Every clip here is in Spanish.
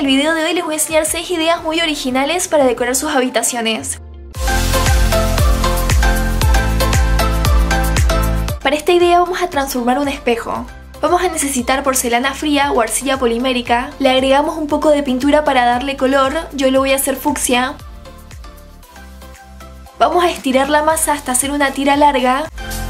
el video de hoy les voy a enseñar 6 ideas muy originales para decorar sus habitaciones. Para esta idea vamos a transformar un espejo. Vamos a necesitar porcelana fría o arcilla polimérica. Le agregamos un poco de pintura para darle color, yo lo voy a hacer fucsia. Vamos a estirar la masa hasta hacer una tira larga.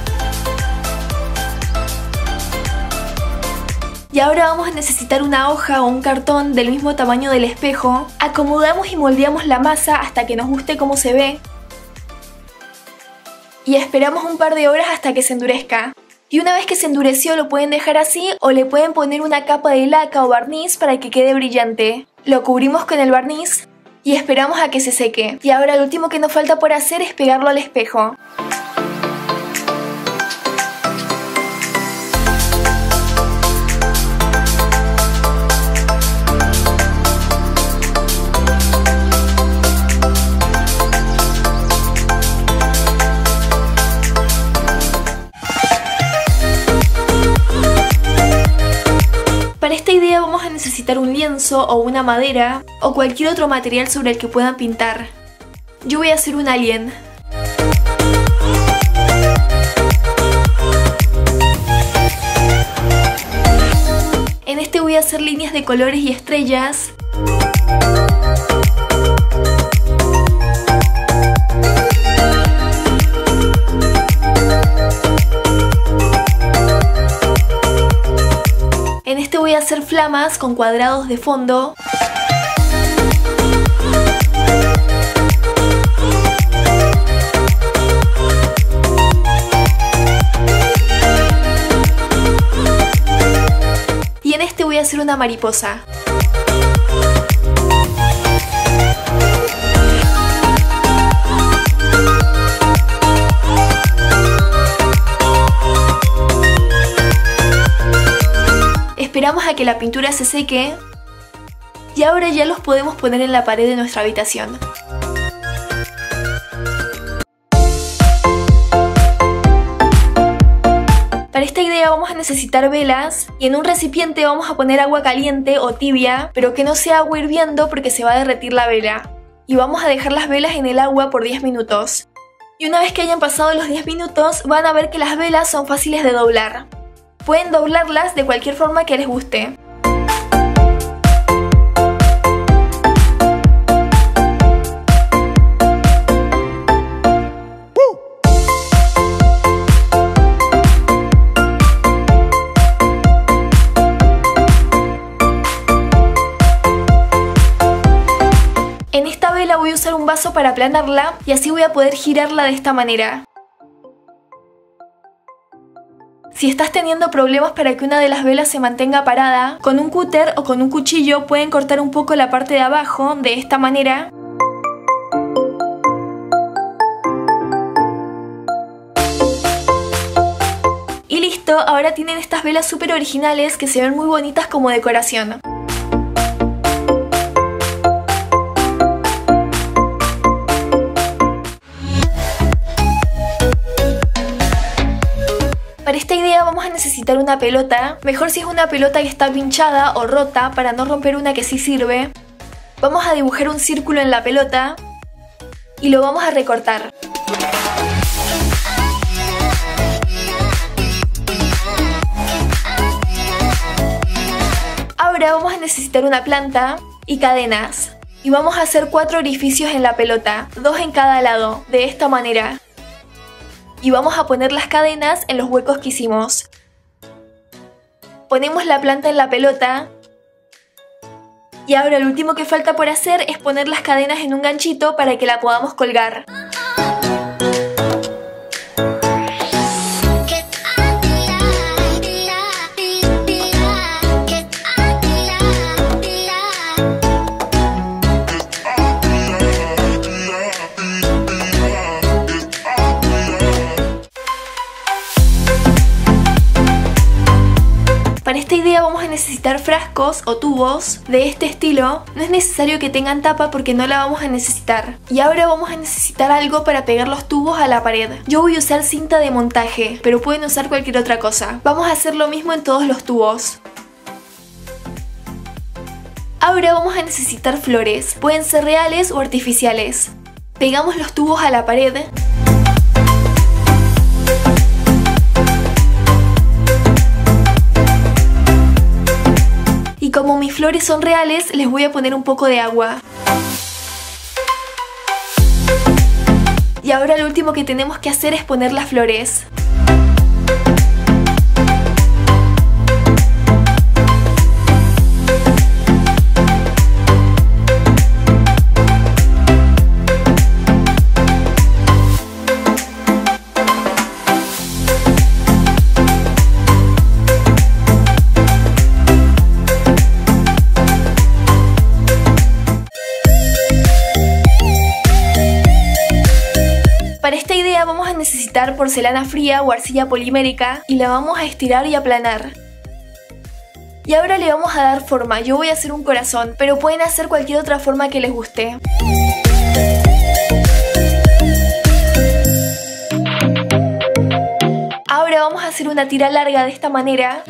Y ahora vamos a necesitar una hoja o un cartón del mismo tamaño del espejo. Acomodamos y moldeamos la masa hasta que nos guste cómo se ve. Y esperamos un par de horas hasta que se endurezca. Y una vez que se endureció lo pueden dejar así o le pueden poner una capa de laca o barniz para que quede brillante. Lo cubrimos con el barniz y esperamos a que se seque. Y ahora lo último que nos falta por hacer es pegarlo al espejo. Para esta idea vamos a necesitar un lienzo o una madera o cualquier otro material sobre el que puedan pintar. Yo voy a hacer un alien. En este voy a hacer líneas de colores y estrellas. En este voy a hacer flamas con cuadrados de fondo. Y en este voy a hacer una mariposa. Esperamos a que la pintura se seque y ahora ya los podemos poner en la pared de nuestra habitación. Para esta idea vamos a necesitar velas y en un recipiente vamos a poner agua caliente o tibia, pero que no sea agua hirviendo porque se va a derretir la vela. Y vamos a dejar las velas en el agua por 10 minutos. Y una vez que hayan pasado los 10 minutos van a ver que las velas son fáciles de doblar. Pueden doblarlas de cualquier forma que les guste. En esta vela voy a usar un vaso para aplanarla y así voy a poder girarla de esta manera. Si estás teniendo problemas para que una de las velas se mantenga parada, con un cúter o con un cuchillo pueden cortar un poco la parte de abajo de esta manera. Y listo, ahora tienen estas velas súper originales que se ven muy bonitas como decoración. Para esta idea vamos a necesitar una pelota, mejor si es una pelota que está pinchada o rota para no romper una que sí sirve. Vamos a dibujar un círculo en la pelota y lo vamos a recortar. Ahora vamos a necesitar una planta y cadenas. Y vamos a hacer 4 orificios en la pelota, 2 en cada lado, de esta manera. Y vamos a poner las cadenas en los huecos que hicimos. Ponemos la planta en la pelota. Y ahora lo último que falta por hacer es poner las cadenas en un ganchito para que la podamos colgar. Para esta idea vamos a necesitar frascos o tubos de este estilo. No es necesario que tengan tapa porque no la vamos a necesitar. Y ahora vamos a necesitar algo para pegar los tubos a la pared. Yo voy a usar cinta de montaje, pero pueden usar cualquier otra cosa. Vamos a hacer lo mismo en todos los tubos. Ahora vamos a necesitar flores, pueden ser reales o artificiales. Pegamos los tubos a la pared. Y como mis flores son reales, les voy a poner un poco de agua. Y ahora lo último que tenemos que hacer es poner las flores. Para esta idea vamos a necesitar porcelana fría o arcilla polimérica y la vamos a estirar y aplanar. Y ahora le vamos a dar forma. Yo voy a hacer un corazón, pero pueden hacer cualquier otra forma que les guste. Ahora vamos a hacer una tira larga de esta manera.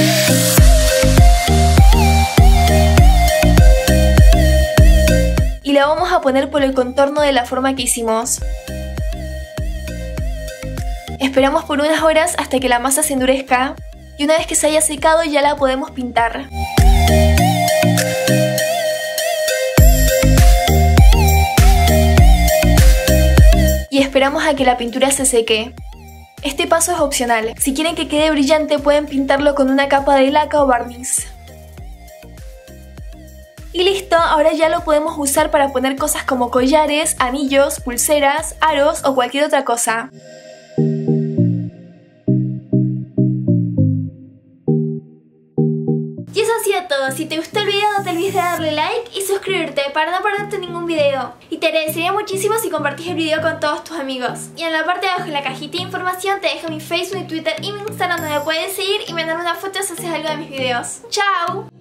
Y la vamos a poner por el contorno de la forma que hicimos. Esperamos por unas horas hasta que la masa se endurezca y una vez que se haya secado ya la podemos pintar. Y esperamos a que la pintura se seque. Este paso es opcional. Si quieren que quede brillante pueden pintarlo con una capa de laca o barniz. Y listo, ahora ya lo podemos usar para poner cosas como collares, anillos, pulseras, aros o cualquier otra cosa. Y eso ha sido todo. Si te gustó el video no te olvides de darle like y suscribirte para no perderte ningún video. Y te agradecería muchísimo si compartís el video con todos tus amigos. Y en la parte de abajo en la cajita de información te dejo mi Facebook, mi Twitter y mi Instagram donde me puedes seguir y mandar una foto si haces algo de mis videos. ¡Chao!